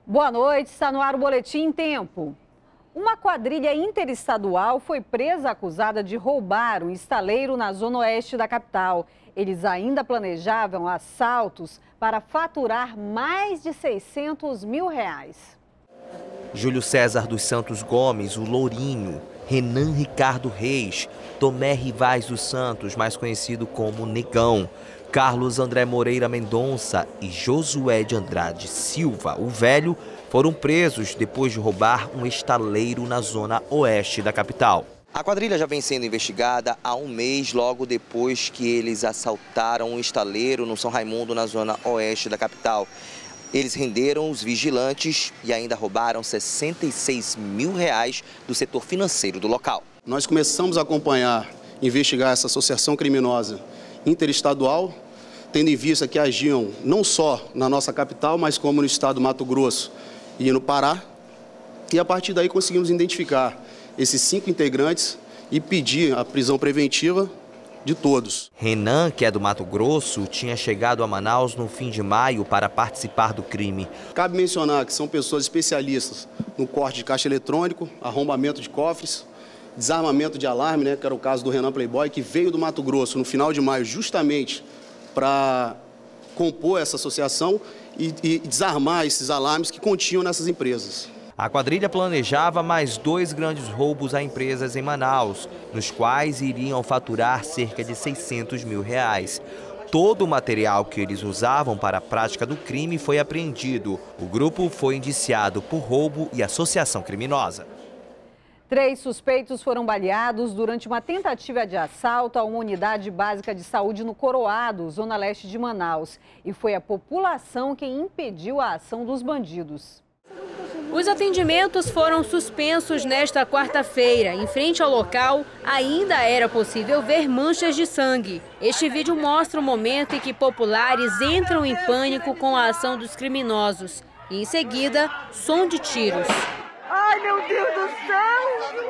Boa noite, está no ar o Boletim em Tempo. Uma quadrilha interestadual foi presa acusada de roubar um estaleiro na zona oeste da capital. Eles ainda planejavam assaltos para faturar mais de R$600 mil. Júlio César dos Santos Gomes, o Lourinho, Renan Ricardo Reis, Tomé Rivais dos Santos, mais conhecido como Negão, Carlos André Moreira Mendonça e Josué de Andrade Silva, o Velho, foram presos depois de roubar um estaleiro na zona oeste da capital. A quadrilha já vem sendo investigada há um mês, logo depois que eles assaltaram um estaleiro no São Raimundo, na zona oeste da capital. Eles renderam os vigilantes e ainda roubaram R$66 mil do setor financeiro do local. Nós começamos a acompanhar, investigar essa associação criminosa interestadual, tendo em vista que agiam não só na nossa capital, mas como no estado do Mato Grosso e no Pará. E a partir daí conseguimos identificar esses 5 integrantes e pedir a prisão preventiva de todos. Renan, que é do Mato Grosso, tinha chegado a Manaus no fim de maio para participar do crime. Cabe mencionar que são pessoas especialistas no corte de caixa eletrônico, arrombamento de cofres, desarmamento de alarme, que era o caso do Renan Playboy, que veio do Mato Grosso no final de maio justamente para compor essa associação e desarmar esses alarmes que continham nessas empresas. A quadrilha planejava mais 2 grandes roubos a empresas em Manaus, nos quais iriam faturar cerca de R$600 mil. Todo o material que eles usavam para a prática do crime foi apreendido. O grupo foi indiciado por roubo e associação criminosa. 3 suspeitos foram baleados durante uma tentativa de assalto a uma unidade básica de saúde no Coroado, zona leste de Manaus. E foi a população quem impediu a ação dos bandidos. Os atendimentos foram suspensos nesta quarta-feira. Em frente ao local, ainda era possível ver manchas de sangue. Este vídeo mostra o momento em que populares entram em pânico com a ação dos criminosos. E, em seguida, som de tiros. Ai, meu Deus do céu!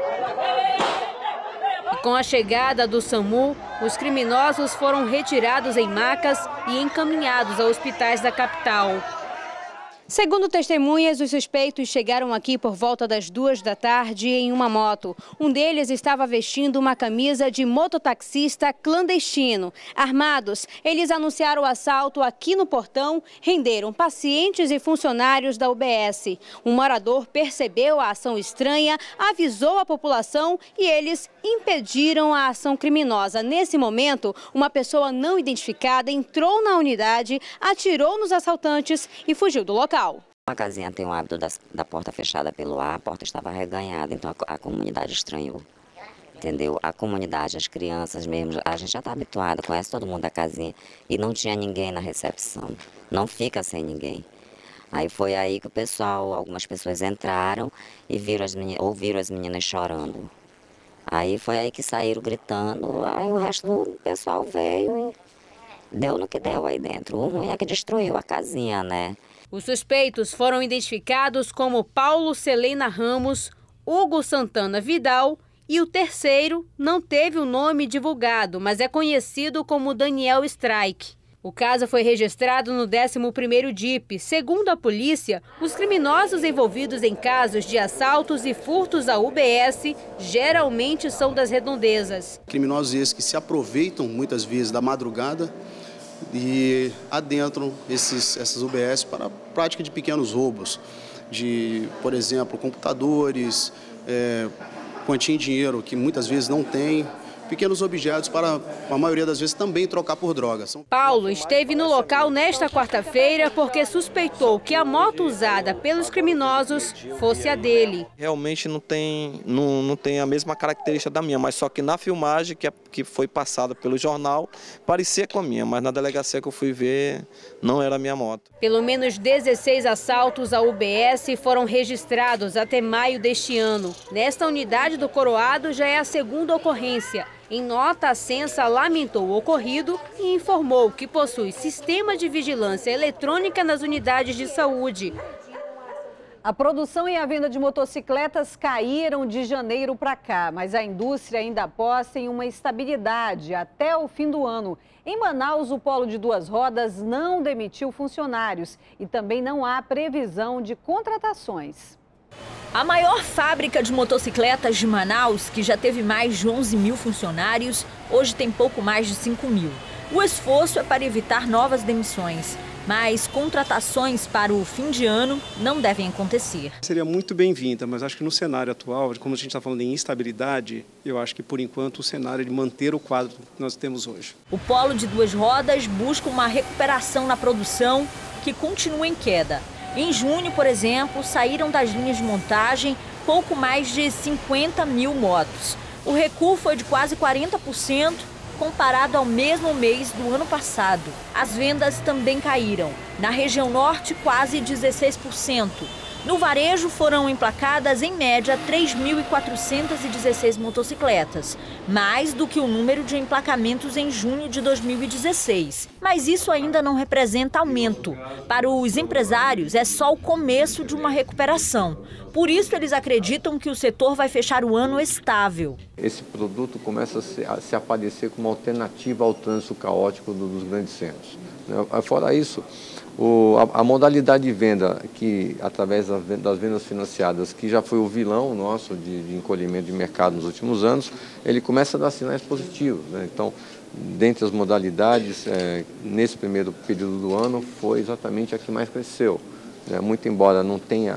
E com a chegada do SAMU, os criminosos foram retirados em macas e encaminhados a hospitais da capital. Segundo testemunhas, os suspeitos chegaram aqui por volta das 2 da tarde em uma moto. Um deles estava vestindo uma camisa de mototaxista clandestino. Armados, eles anunciaram o assalto aqui no portão, renderam pacientes e funcionários da UBS. Um morador percebeu a ação estranha, avisou a população e eles impediram a ação criminosa. Nesse momento, uma pessoa não identificada entrou na unidade, atirou nos assaltantes e fugiu do local. A casinha tem o hábito da porta fechada pelo ar, a porta estava arreganhada, então a comunidade estranhou, entendeu? A comunidade, as crianças mesmo, a gente já está habituado, conhece todo mundo da casinha e não tinha ninguém na recepção, não fica sem ninguém. Aí foi aí que o pessoal, algumas pessoas entraram e ouviram as meninas chorando. Aí foi aí que saíram gritando, aí o resto do pessoal veio e deu no que deu aí dentro. O ruim é que destruiu a casinha, né? Os suspeitos foram identificados como Paulo Celena Ramos, Hugo Santana Vidal e o terceiro não teve o nome divulgado, mas é conhecido como Daniel Strike. O caso foi registrado no 11º DIP. Segundo a polícia, os criminosos envolvidos em casos de assaltos e furtos à UBS geralmente são das redondezas. Criminosos esses que se aproveitam muitas vezes da madrugada e adentram essas UBS para a prática de pequenos roubos, de, por exemplo, computadores, quantia em dinheiro que muitas vezes não tem, pequenos objetos para, a maioria das vezes, também trocar por drogas. Paulo esteve no local nesta quarta-feira porque suspeitou que a moto usada pelos criminosos fosse a dele. Realmente não tem a mesma característica da minha, mas só que na filmagem que foi passada pelo jornal, parecia com a minha, mas na delegacia que eu fui ver, não era a minha moto. Pelo menos 16 assaltos à UBS foram registrados até maio deste ano. Nesta unidade do Coroado já é a segunda ocorrência. Em nota, a Sensa lamentou o ocorrido e informou que possui sistema de vigilância eletrônica nas unidades de saúde. A produção e a venda de motocicletas caíram de janeiro para cá, mas a indústria ainda aposta em uma estabilidade até o fim do ano. Em Manaus, o polo de duas rodas não demitiu funcionários e também não há previsão de contratações. A maior fábrica de motocicletas de Manaus, que já teve mais de 11 mil funcionários, hoje tem pouco mais de 5 mil. O esforço é para evitar novas demissões. Mas contratações para o fim de ano não devem acontecer. Seria muito bem-vinda, mas acho que no cenário atual, como a gente está falando em instabilidade, eu acho que por enquanto o cenário é de manter o quadro que nós temos hoje. O polo de duas rodas busca uma recuperação na produção que continua em queda. Em junho, por exemplo, saíram das linhas de montagem pouco mais de 50 mil motos. O recuo foi de quase 40%. Comparado ao mesmo mês do ano passado. As vendas também caíram. Na região norte, quase 16%. No varejo, foram emplacadas, em média, 3.416 motocicletas, mais do que o número de emplacamentos em junho de 2016. Mas isso ainda não representa aumento. Para os empresários, é só o começo de uma recuperação. Por isso, eles acreditam que o setor vai fechar o ano estável. Esse produto começa a se aparecer como alternativa ao trânsito caótico dos grandes centros. Fora isso, a modalidade de venda, que através das vendas financiadas, que já foi o vilão nosso de encolhimento de mercado nos últimos anos, ele começa a dar sinais positivos. Então, dentre as modalidades, nesse primeiro período do ano, foi exatamente a que mais cresceu. Muito embora não tenha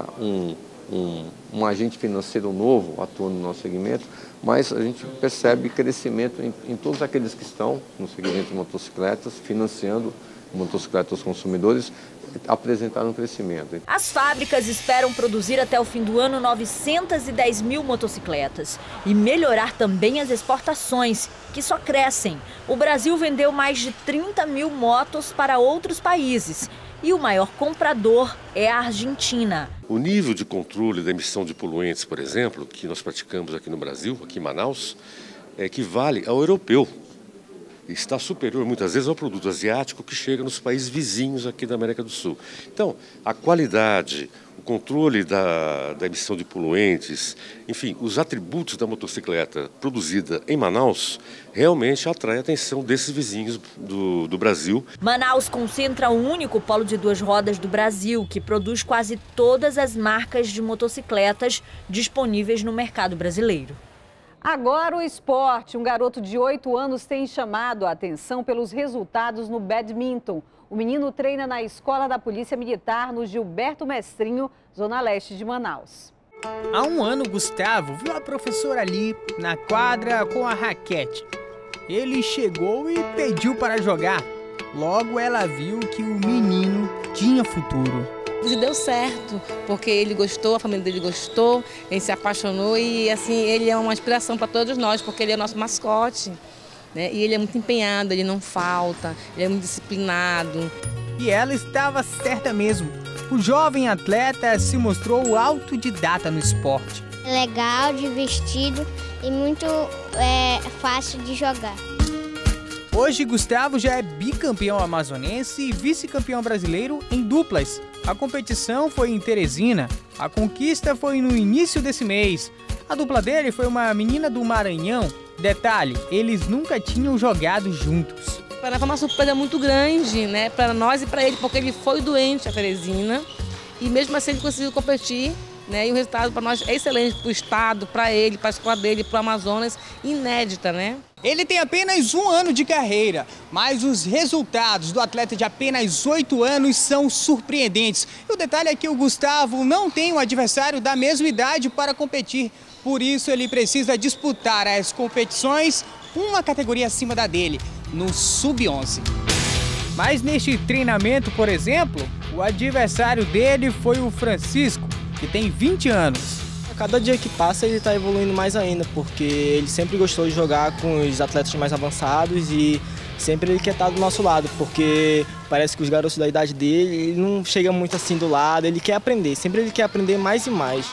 um agente financeiro novo atuando no nosso segmento, mas a gente percebe crescimento em todos aqueles que estão no segmento de motocicletas, financiando motocicletas aos consumidores, apresentaram um crescimento. As fábricas esperam produzir até o fim do ano 910 mil motocicletas e melhorar também as exportações, que só crescem. O Brasil vendeu mais de 30 mil motos para outros países. E o maior comprador é a Argentina. O nível de controle da emissão de poluentes, por exemplo, que nós praticamos aqui no Brasil, aqui em Manaus, equivale ao europeu. Está superior, muitas vezes, ao produto asiático que chega nos países vizinhos aqui da América do Sul. Então, a qualidade, o controle da emissão de poluentes, enfim, os atributos da motocicleta produzida em Manaus realmente atrai a atenção desses vizinhos do Brasil. Manaus concentra o único polo de duas rodas do Brasil, que produz quase todas as marcas de motocicletas disponíveis no mercado brasileiro. Agora o esporte. Um garoto de 8 anos tem chamado a atenção pelos resultados no badminton. O menino treina na Escola da Polícia Militar no Gilberto Mestrinho, zona leste de Manaus. Há um ano, Gustavo viu a professora ali na quadra com a raquete. Ele chegou e pediu para jogar. Logo ela viu que o menino tinha futuro. E deu certo, porque ele gostou, a família dele gostou, ele se apaixonou e assim, ele é uma inspiração para todos nós, porque ele é o nosso mascote, né? E ele é muito empenhado, ele não falta, ele é muito disciplinado. E ela estava certa mesmo. O jovem atleta se mostrou autodidata no esporte. Legal, divertido e muito fácil de jogar. Hoje, Gustavo já é bicampeão amazonense e vice-campeão brasileiro em duplas. A competição foi em Teresina. A conquista foi no início desse mês. A dupla dele foi uma menina do Maranhão. Detalhe, eles nunca tinham jogado juntos. Para nós foi uma surpresa muito grande, né? Para nós e para ele, porque ele foi doente a Teresina e mesmo assim ele conseguiu competir. Né? E o resultado para nós é excelente para o estado, para ele, para a escola dele, para o Amazonas, inédita, né? Ele tem apenas 1 ano de carreira, mas os resultados do atleta de apenas 8 anos são surpreendentes. E o detalhe é que o Gustavo não tem um adversário da mesma idade para competir. Por isso ele precisa disputar as competições uma categoria acima da dele, no Sub-11. Mas neste treinamento, por exemplo, o adversário dele foi o Francisco, que tem 20 anos. A cada dia que passa ele está evoluindo mais ainda, porque ele sempre gostou de jogar com os atletas mais avançados e sempre ele quer estar do nosso lado, porque parece que os garotos da idade dele, ele não chega muito assim do lado, ele quer aprender, sempre ele quer aprender mais e mais.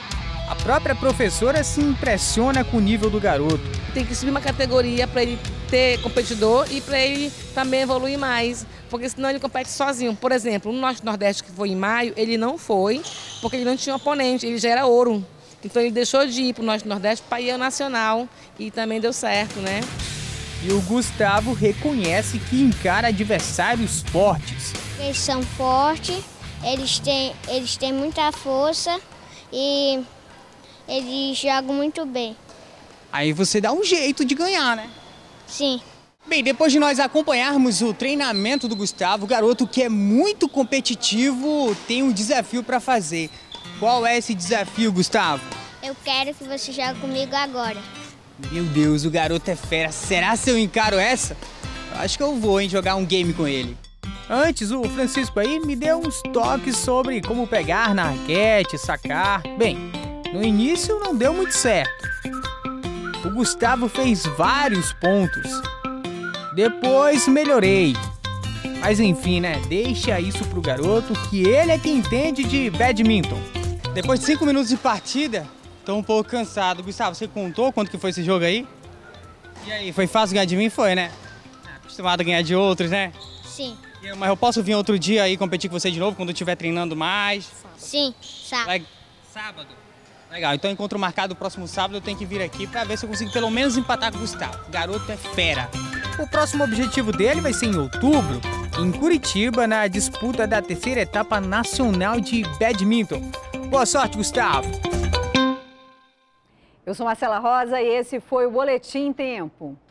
A própria professora se impressiona com o nível do garoto. Tem que subir uma categoria para ele ter competidor e para ele também evoluir mais, porque senão ele compete sozinho. Por exemplo, no Norte Nordeste, que foi em maio, ele não foi, porque ele não tinha oponente, ele já era ouro. Então ele deixou de ir para o Norte Nordeste para ir ao Nacional e também deu certo, né? E o Gustavo reconhece que encara adversários fortes. Eles são fortes, eles têm muita força e eles jogam muito bem. Aí você dá um jeito de ganhar, né? Sim. Bem, depois de nós acompanharmos o treinamento do Gustavo, o garoto que é muito competitivo tem um desafio para fazer. Qual é esse desafio, Gustavo? Eu quero que você jogue comigo agora. Meu Deus, o garoto é fera. Será que eu encaro essa? Eu acho que eu vou, jogar um game com ele. Antes, o Francisco aí me deu uns toques sobre como pegar na raquete, sacar. Bem, no início não deu muito certo. O Gustavo fez vários pontos. Depois melhorei. Mas enfim, né? Deixa isso pro garoto, que ele é quem entende de badminton. Depois de 5 minutos de partida, tô um pouco cansado. Gustavo, você contou quanto que foi esse jogo aí? E aí, foi fácil ganhar de mim? Foi, né? Acostumado a ganhar de outros, né? Sim. Mas eu posso vir outro dia aí competir com você de novo, quando eu estiver treinando mais? Sim, sábado. Sábado? Legal, então encontro marcado o próximo sábado, eu tenho que vir aqui para ver se eu consigo pelo menos empatar com o Gustavo. O garoto é fera. O próximo objetivo dele vai ser em outubro, em Curitiba, na disputa da 3ª etapa nacional de badminton. Boa sorte, Gustavo! Eu sou Marcela Rosa e esse foi o Boletim Tempo.